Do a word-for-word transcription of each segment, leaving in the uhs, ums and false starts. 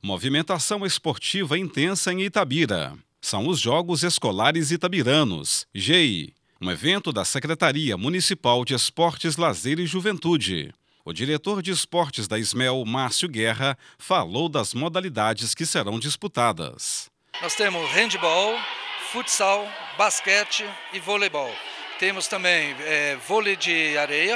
Movimentação esportiva intensa em Itabira. São os Jogos Escolares Itabiranos, G E I, um evento da Secretaria Municipal de Esportes, Lazer e Juventude. O diretor de esportes da Ismel, Márcio Guerra, falou das modalidades que serão disputadas. Nós temos handebol, futsal, basquete e voleibol. Temos também é, vôlei de areia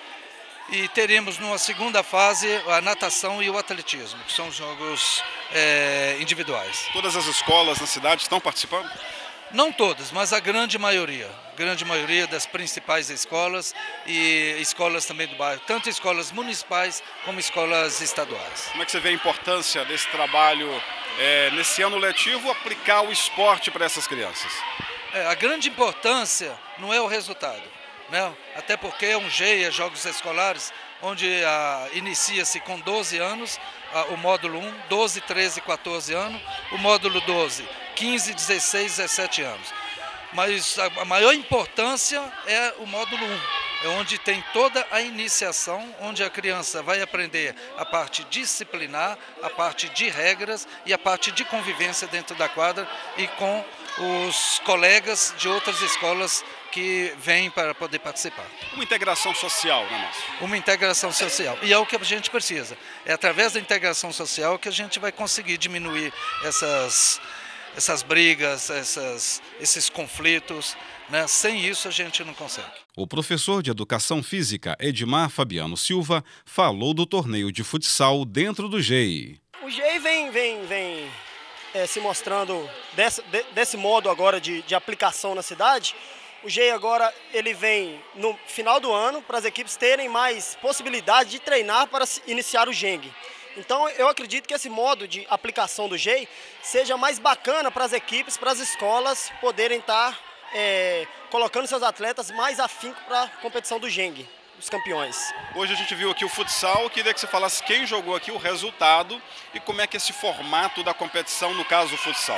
e teremos numa segunda fase a natação e o atletismo, que são jogos é, individuais. Todas as escolas na cidade estão participando? Não todas, mas a grande maioria. Grande maioria das principais escolas e escolas também do bairro, tanto escolas municipais como escolas estaduais. Como é que você vê a importância desse trabalho, é, nesse ano letivo, aplicar o esporte para essas crianças? É, a grande importância não é o resultado, né? Até porque é um G E I, é Jogos Escolares, onde ah, inicia-se com doze anos, ah, o módulo um, doze, treze, quatorze anos, o módulo doze, quinze, dezesseis, dezessete anos. Mas a maior importância é o módulo um, é onde tem toda a iniciação, onde a criança vai aprender a parte disciplinar, a parte de regras e a parte de convivência dentro da quadra e com os colegas de outras escolas que vêm para poder participar. Uma integração social, né, Márcio? Uma integração social. E é o que a gente precisa. É através da integração social que a gente vai conseguir diminuir essas... essas brigas, essas, esses conflitos, né? Sem isso a gente não consegue. O professor de Educação Física, Edmar Fabiano Silva, falou do torneio de futsal dentro do G E I. O G E I vem, vem, vem é, se mostrando desse, de, desse modo agora de, de aplicação na cidade. O G E I agora ele vem no final do ano para as equipes terem mais possibilidade de treinar para iniciar o Geng. Então eu acredito que esse modo de aplicação do G E I seja mais bacana para as equipes, para as escolas poderem estar é, colocando seus atletas mais afinco para a competição do Geng, os campeões. Hoje a gente viu aqui o futsal, queria que você falasse quem jogou aqui, o resultado e como é que é esse formato da competição, no caso do futsal.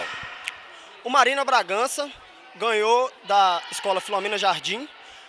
O Marina Bragança ganhou da Escola Filomena Jardim.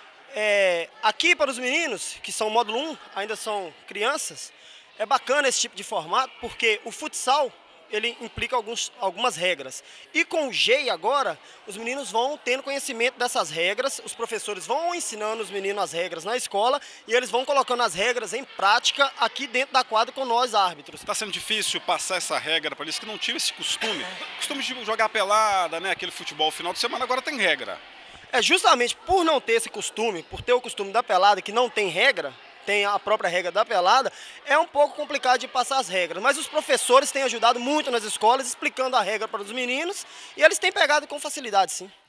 É, aqui para os meninos, que são módulo um, ainda são crianças, é bacana esse tipo de formato, porque o futsal ele implica alguns, algumas regras. E com o G E I agora, os meninos vão tendo conhecimento dessas regras, os professores vão ensinando os meninos as regras na escola e eles vão colocando as regras em prática aqui dentro da quadra com nós árbitros. Está sendo difícil passar essa regra para eles que não tinham esse costume, costume de jogar pelada, né, aquele futebol final de semana, agora tem regra. É justamente por não ter esse costume, por ter o costume da pelada que não tem regra, tem a própria regra da pelada, é um pouco complicado de passar as regras. Mas os professores têm ajudado muito nas escolas, explicando a regra para os meninos, e eles têm pegado com facilidade, sim.